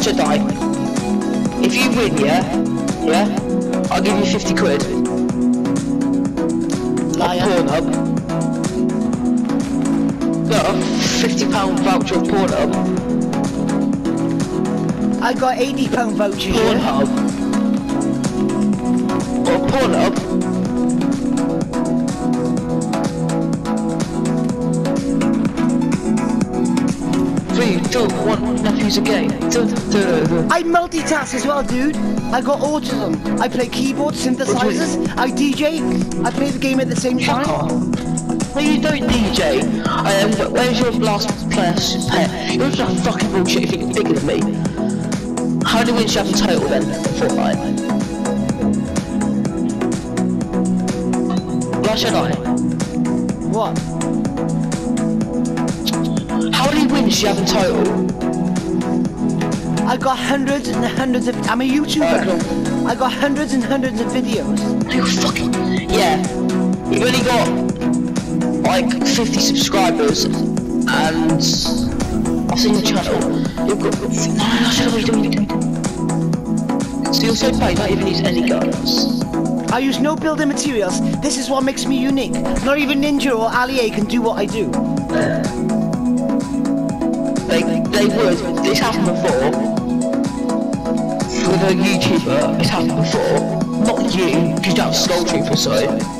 Last Jedi. If you win, yeah, I'll give you 50 quid. Liar. Pornhub. Got a £50 voucher of Pornhub. I got £80 voucher here. Pornhub. Or Pornhub. 3, 2, 1, nephews again. I multitask as well, dude. I got autism. I play keyboard, synthesizers, I DJ, I play the game at the same Fuck time. off. No, you don't DJ. Where's your last player pet? You're just fucking bullshit if you're bigger than me. How many wins do you have in total then? Fortnite. Last Jedi. What? How many wins do you have in total? I got hundreds and hundreds of. I'm a YouTuber. I got hundreds and hundreds of videos. You fucking. Yeah. You've only got like 50 subscribers and I've seen your channel. You've got. No, what are you doing? So you're so bad, you don't even use any guns. I use no building materials. This is what makes me unique. Not even Ninja or Ali can do what I do. They would. It's happened before. With a YouTuber, it's happened before. Not you, because you don't have Skull Trooper, so.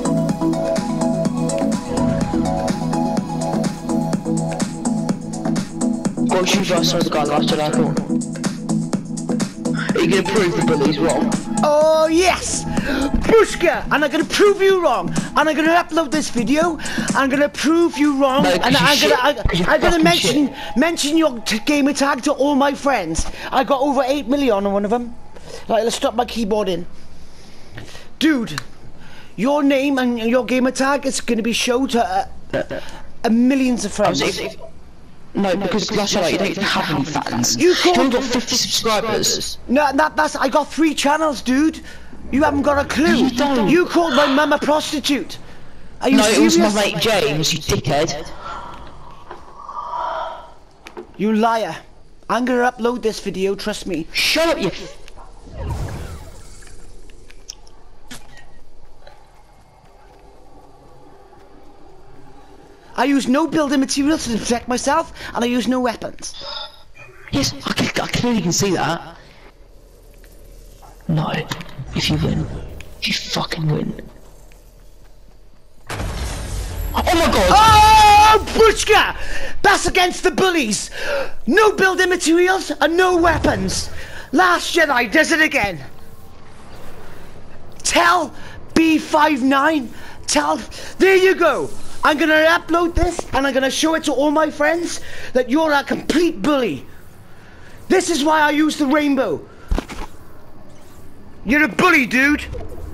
What should you ask the guy last Jedi? Come on. Are you going to prove the bully's wrong? Oh yes! Bushka! And I'm gonna prove you wrong! And I'm gonna upload this video, I'm gonna prove you wrong, No, and I'm gonna mention your gamer tag to all my friends. I got over 8 million on one of them. Right, let's stop my keyboard in. Dude, your name and your gamer tag is gonna be shown to millions of friends. No, because Last Jedi, you don't even have any fans. You only got 50 subscribers. No, that's I got 3 channels, dude. You haven't got a clue. You don't. You called my mum a prostitute. Are you serious? No, it was my mate James, you dickhead. You liar. I'm gonna upload this video, trust me. Shut up, you. I use no building materials to protect myself, and I use no weapons. Yes, I clearly can see that. No, if you win. If you fucking win. Oh my god! Oh, Bushka! That's against the bullies! No building materials and no weapons! Last Jedi does it again! Tell B59, there you go! I'm gonna upload this and I'm gonna show it to all my friends that you're a complete bully. This is why I use the rainbow. You're a bully, dude.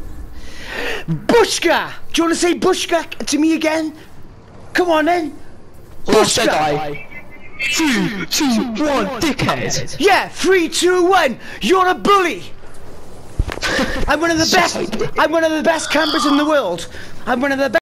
Bushka! Do you want to say Bushka to me again? Come on then. Last Bushka! Jedi. 3, 2, 1, dickhead. Yeah, 3, 2, 1. You're a bully. I'm one of the best. I'm one of the best campers in the world. I'm one of the best.